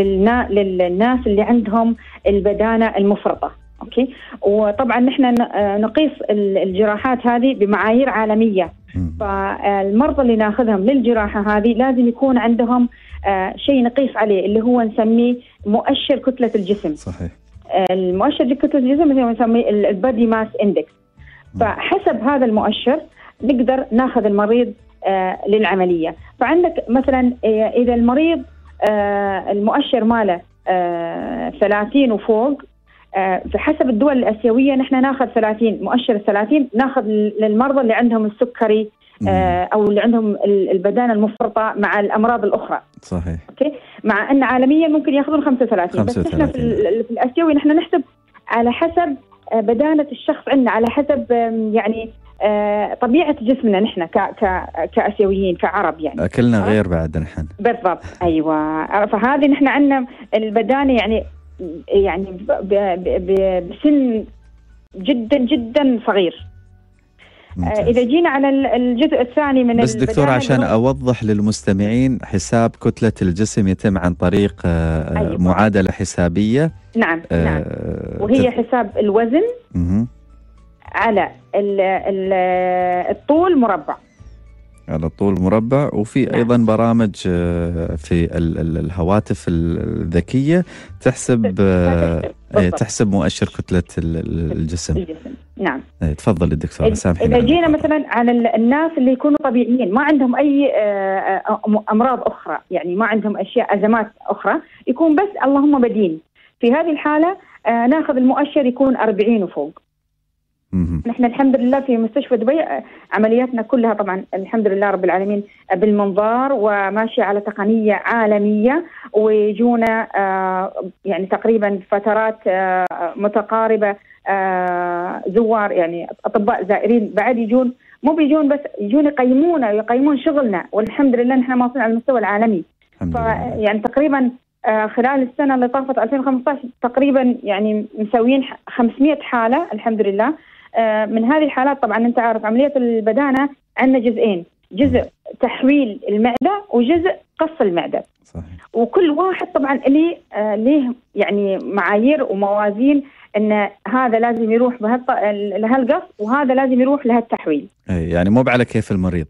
للناس اللي عندهم البدانة المفرطة. أوكي. وطبعا نحن نقيس الجراحات هذه بمعايير عالمية، فالمرضى اللي ناخذهم للجراحة هذه لازم يكون عندهم شيء نقيس عليه اللي هو نسميه مؤشر كتلة الجسم. صحيح. المؤشر كتلة الجسم اللي هو نسميه البادي ماس اندكس. فحسب هذا المؤشر نقدر ناخذ المريض آه للعملية. فعندك مثلا إذا المريض آه المؤشر ماله آه ثلاثين وفوق، آه فحسب الدول الآسيوية نحن ناخذ ثلاثين، مؤشر ثلاثين ناخذ للمرضى اللي عندهم السكري آه أو اللي عندهم البدانة المفرطة مع الأمراض الأخرى. صحيح. أوكي. مع أن عالميا ممكن ياخذون خمسة وثلاثين، بس نحن في, في الآسيوي نحن نحسب على حسب آه بدانة الشخص عندنا، على حسب آه يعني آه طبيعة جسمنا نحن ك ك كآسيويين كعرب يعني. أكلنا غير بعد نحن. بالضبط. أيوة. فهذه نحن عندنا البدانة يعني يعني ب ب بسن جدا جدا صغير. آه إذا جينا على الجزء الثاني من بس دكتور عشان أوضح للمستمعين، حساب كتلة الجسم يتم عن طريق آه أيوة. معادلة حسابية. نعم. آه نعم. وهي حساب الوزن م- على ال ال الطول مربع. على الطول مربع. وفي نعم. أيضا برامج في الهواتف الذكية تحسب تحسب مؤشر كتلة الجسم. الجسم. نعم. تفضل الدكتور. سامحيني. إذا جينا مثلا على الناس اللي يكونوا طبيعيين ما عندهم أي أمراض أخرى، يعني ما عندهم أشياء أزمات أخرى، يكون بس اللهم بدين، في هذه الحالة ناخذ المؤشر يكون أربعين وفوق. نحن الحمد لله في مستشفى دبي عملياتنا كلها طبعا الحمد لله رب العالمين بالمنظار وماشية على تقنية عالمية، ويجونا يعني تقريبا فترات متقاربة زوار يعني أطباء زائرين بعد يجون، مو بيجون بس يجون يقيمونا ويقيمون شغلنا، والحمد لله نحن واصلين على المستوى العالمي. يعني تقريبا خلال السنة اللي طافت ألفين وخمسة عشر تقريبا يعني مسويين خمسمئة حالة الحمد لله. من هذه الحالات طبعا أنت عارف عملية البدانة عندنا جزئين، جزء تحويل المعدة وجزء قص المعدة. صحيح. وكل واحد طبعا ليه ليه يعني معايير وموازين أن هذا لازم يروح لهالقص وهذا لازم يروح لهالتحويل. يعني مو على كيف المريض.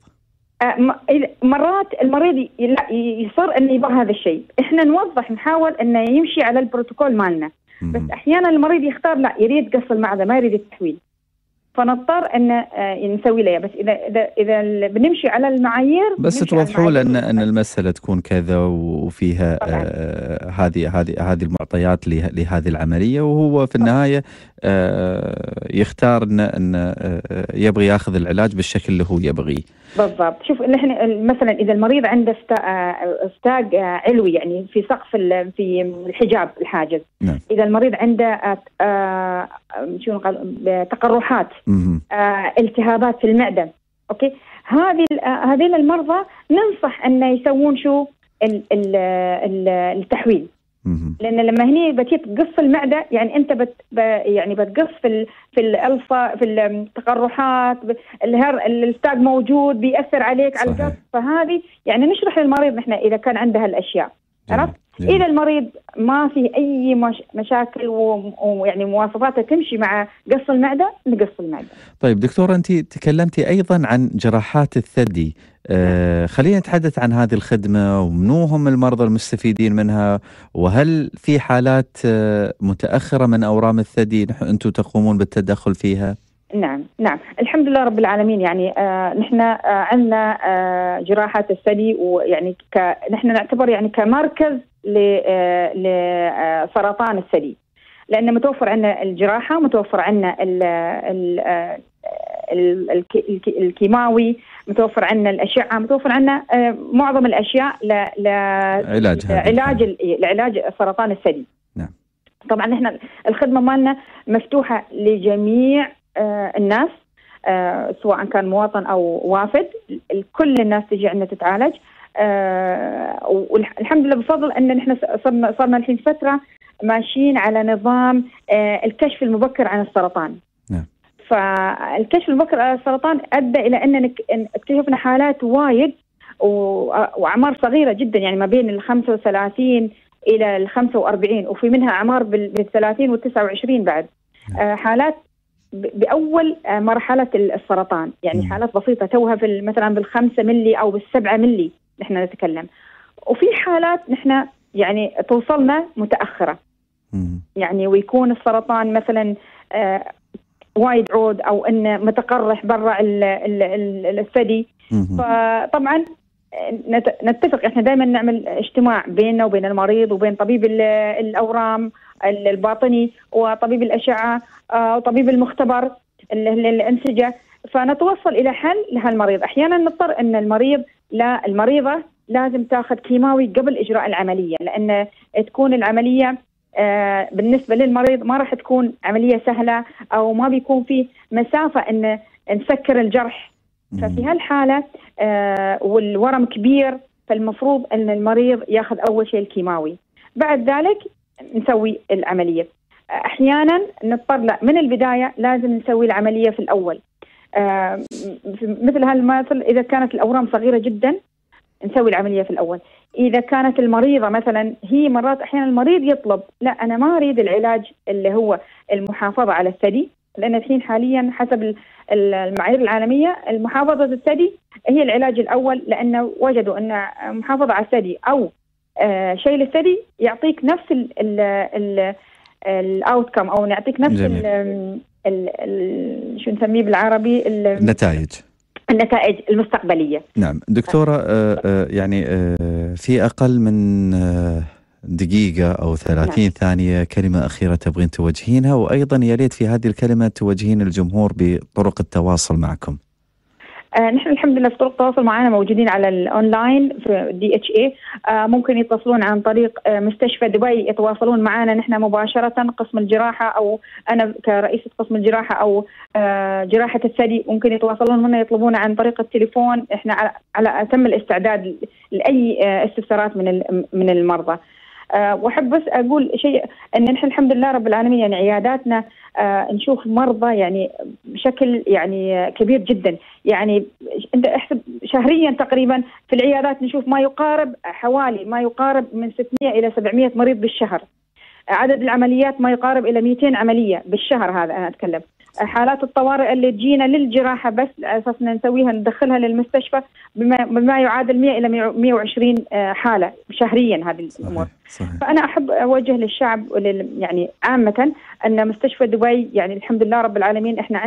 مرات المريض يصر أن يبغى هذا الشيء، إحنا نوضح نحاول أنه يمشي على البروتوكول مالنا، بس أحيانا المريض يختار لا يريد قص المعدة ما يريد التحويل. فنضطر ان نسوي له. بس اذا اذا اذا بنمشي على المعايير بس توضحوا لنا ان المساله تكون كذا وفيها آه هذه هذه هذه المعطيات لهذه العمليه، وهو في النهايه آه يختار ان ان آه يبغي ياخذ العلاج بالشكل اللي هو يبغيه. بالضبط. شوف احنا مثلا اذا المريض عنده استاج علوي يعني في سقف في الحجاب الحاجز، نعم. اذا المريض عنده آه شو نقول تقرحات، آه التهابات في المعده، اوكي، هذه هذين المرضى ننصح ان يسوون شو ال ال ال التحويل. لان لما هني بتيجي تقص المعده يعني انت بت يعني بتقص في ال في الالفا في التقرحات، الهر الستاج موجود بيأثر عليك. صحيح. على القص. فهذه يعني نشرح للمريض نحن اذا كان عنده هالاشياء، عرفت؟ إذا المريض ما في أي مش مشاكل ويعني مواصفاته تمشي مع قص المعدة نقص المعدة. طيب دكتورة، أنت تكلمتي أيضا عن جراحات الثدي، آه خلينا نتحدث عن هذه الخدمة ومنو هم المرضى المستفيدين منها، وهل في حالات آه متأخرة من أورام الثدي أنتم تقومون بالتدخل فيها؟ نعم نعم الحمد لله رب العالمين. يعني آه نحن آه عندنا آه جراحات الثدي، ويعني ك نحن نعتبر يعني كمركز لسرطان الثدي، لأنه متوفر عندنا الجراحة، متوفر عندنا ال ال ال الكيماوي، متوفر عندنا الأشعة، متوفر عندنا آه معظم الأشياء لعلاج علاج لعلاج سرطان الثدي. نعم. طبعا نحن الخدمة مالنا مفتوحة لجميع آه الناس، آه سواء كان مواطن أو وافد، كل الناس تجي عندنا تتعالج. آه والحمد لله بفضل أن نحن صرنا صرنا الحين فترة ماشيين على نظام آه الكشف المبكر عن السرطان. نعم. فالكشف المبكر عن السرطان أدى إلى أن اكتشفنا حالات وايد وأعمار صغيرة جدا، يعني ما بين الخمسة وثلاثين إلى الخمسة وأربعين، وفي منها أعمار بالثلاثين والتسعة وعشرين بعد. آه حالات بأول مرحلة السرطان، يعني م. حالات بسيطة توها في مثلا بالخمسة ملي أو بالسبعة ملي نحن نتكلم، وفي حالات نحن يعني توصلنا متأخرة. م. يعني ويكون السرطان مثلا آه وايد عود أو إنه متقرح برا الثدي. فطبعا نتفق احنا دائما نعمل اجتماع بيننا وبين المريض وبين طبيب الأورام الباطني وطبيب الأشعة وطبيب المختبر الأنسجة، فنتوصل إلى حل لهالمريض. أحيانا نضطر أن المريض لا المريضة لازم تاخذ كيماوي قبل إجراء العملية، لأن تكون العملية آه بالنسبة للمريض ما راح تكون عملية سهلة، أو ما بيكون في مسافة أن نسكر الجرح. ففي هالحالة آه والورم كبير، فالمفروض أن المريض ياخذ أول شيء الكيماوي، بعد ذلك نسوي العملية. أحيانا نضطر لا من البداية لازم نسوي العملية في الأول. آه مثل هالمثل إذا كانت الأورام صغيرة جدا نسوي العملية في الأول. إذا كانت المريضة مثلا هي مرات أحيانا المريض يطلب لا أنا ما أريد العلاج اللي هو المحافظة على الثدي، لأن الحين حاليا حسب المعايير العالمية المحافظة الثدي هي العلاج الأول، لأنه وجدوا أن محافظة على الثدي أو آه شيل الثدي يعطيك نفس ال ال ال الاوتكم، او نعطيك نفس ال ال ال شو نسميه بالعربي النتائج النتائج المستقبليه. نعم دكتوره، آه آه يعني آه في اقل من آه دقيقه او ثلاثين نعم. ثانيه كلمه اخيره تبغين توجهينها، وايضا يا ريت في هذه الكلمه توجهين الجمهور بطرق التواصل معكم. آه نحن الحمد لله في طرق التواصل معنا موجودين على الأونلاين في دي اتش اي. آه ممكن يتصلون عن طريق آه مستشفى دبي، يتواصلون معنا نحن مباشرة قسم الجراحة، أو أنا كرئيسة قسم الجراحة أو آه جراحة الثدي ممكن يتواصلون منا يطلبون عن طريق التليفون. احنا على, على أتم الاستعداد لأي آه استفسارات من من المرضى. أه وأحب بس أقول شيء أن نحن الحمد لله رب العالمين يعني عياداتنا أه نشوف مرضى يعني بشكل يعني كبير جدا. يعني أنت احسب شهريا تقريبا في العيادات نشوف ما يقارب حوالي ما يقارب من ستمائة إلى سبعمائة مريض بالشهر. عدد العمليات ما يقارب إلى مئتين عملية بالشهر، هذا أنا أتكلم. حالات الطوارئ اللي تجينا للجراحة بس أساسنا نسويها ندخلها للمستشفى بما, بما يعادل مئة إلى مئة وعشرين حالة شهريا هذه الأمور. صحيح. فأنا أحب أوجه للشعب ولل يعني عامة أن مستشفى دبي يعني الحمد لله رب العالمين إحنا عندنا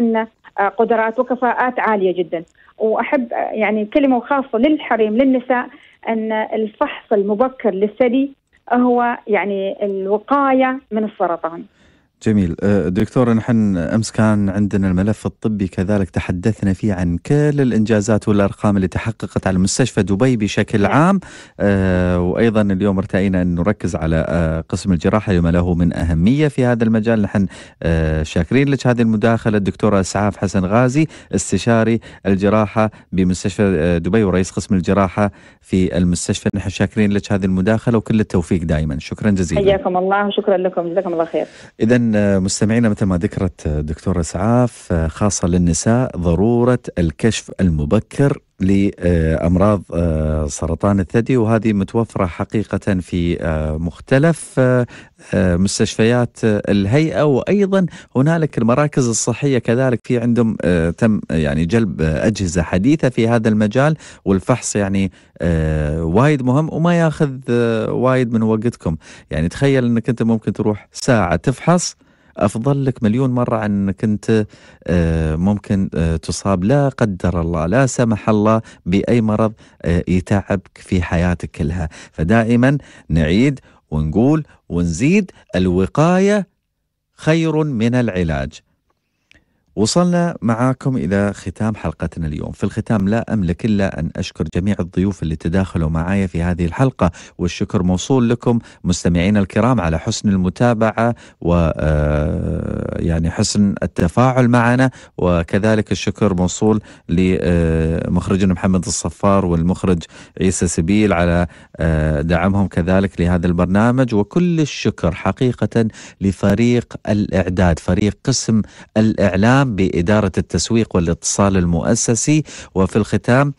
قدرات وكفاءات عالية جدا. وأحب يعني كلمة خاصة للحريم للنساء أن الفحص المبكر للثدي هو يعني الوقاية من السرطان. جميل. دكتورة، نحن أمس كان عندنا الملف الطبي كذلك تحدثنا فيه عن كل الإنجازات والأرقام اللي تحققت على مستشفى دبي بشكل عام، أه وأيضا اليوم ارتأينا أن نركز على أه قسم الجراحة لما له من أهمية في هذا المجال. نحن أه شاكرين لك هذه المداخلة الدكتورة إسعاف حسن غازي، استشاري الجراحة بمستشفى دبي ورئيس قسم الجراحة في المستشفى. نحن شاكرين لك هذه المداخلة وكل التوفيق دائما. شكرا جزيلا. حياكم الله وشكرا لكم، جزاكم الله خير. إذن مستمعينا، مثل ما ذكرت دكتورة إسعاف، خاصة للنساء ضرورة الكشف المبكر لأمراض سرطان الثدي، وهذه متوفرة حقيقة في مختلف مستشفيات الهيئة، وأيضا هنالك المراكز الصحية كذلك في عندهم تم يعني جلب أجهزة حديثة في هذا المجال، والفحص يعني وايد مهم وما ياخذ وايد من وقتكم. يعني تخيل أنك أنت ممكن تروح ساعة تفحص، أفضل لك مليون مرة عن أنك أنت ممكن تصاب لا قدر الله لا سمح الله بأي مرض يتعبك في حياتك كلها. فدائما نعيد ونقول ونزيد: الوقاية خير من العلاج. وصلنا معاكم إلى ختام حلقتنا اليوم. في الختام لا أملك إلا أن أشكر جميع الضيوف اللي تداخلوا معايا في هذه الحلقة، والشكر موصول لكم مستمعين الكرام على حسن المتابعة و يعني حسن التفاعل معنا، وكذلك الشكر موصول لمخرجنا محمد الصفار والمخرج عيسى سبيل على دعمهم كذلك لهذا البرنامج. وكل الشكر حقيقة لفريق الإعداد، فريق قسم الإعلام بإدارة التسويق والاتصال المؤسسي. وفي الختام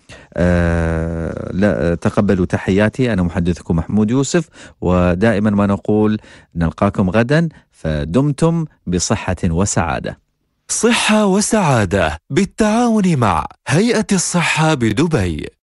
آه تقبلوا تحياتي، أنا محدثكم محمود يوسف، ودائما ما نقول نلقاكم غدا، فدمتم بصحة وسعادة. صحة وسعادة بالتعاون مع هيئة الصحة بدبي.